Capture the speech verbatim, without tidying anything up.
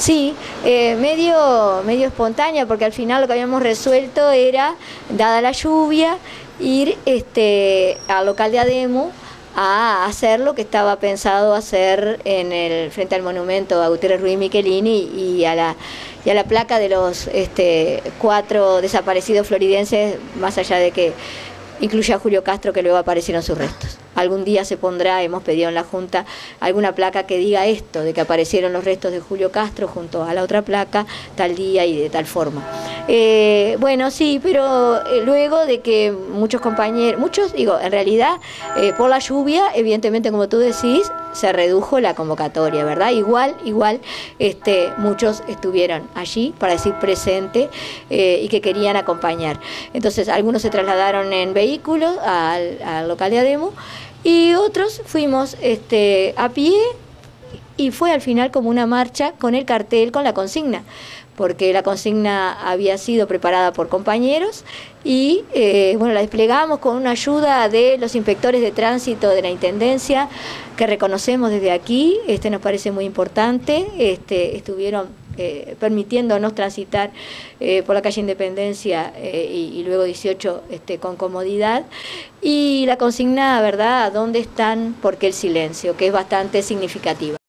Sí, eh, medio, medio espontánea, porque al final lo que habíamos resuelto era, dada la lluvia, ir este, al local de ADEMU a hacer lo que estaba pensado hacer en el frente al monumento a Gutiérrez Ruiz Michelini y a la, y a la placa de los este, cuatro desaparecidos floridenses, más allá de que incluye a Julio Castro, que luego aparecieron sus restos. Algún día se pondrá, hemos pedido en la Junta, alguna placa que diga esto, de que aparecieron los restos de Julio Castro junto a la otra placa, tal día y de tal forma. Eh, bueno, sí, pero eh, luego de que muchos compañeros, muchos, digo, en realidad, eh, por la lluvia, evidentemente, como tú decís, se redujo la convocatoria, ¿verdad? Igual, igual, este, muchos estuvieron allí para decir presente eh, y que querían acompañar. Entonces, algunos se trasladaron en vehículos al, al local de ADEMU y otros fuimos este, a pie, y fue al final como una marcha con el cartel, con la consigna, porque la consigna había sido preparada por compañeros y eh, bueno, la desplegamos con una ayuda de los inspectores de tránsito de la Intendencia, que reconocemos desde aquí, este nos parece muy importante, este, estuvieron eh, permitiéndonos transitar eh, por la calle Independencia eh, y, y luego dieciocho este, con comodidad, y la consigna, ¿verdad?, ¿dónde están? ¿Por qué el silencio?, que es bastante significativa.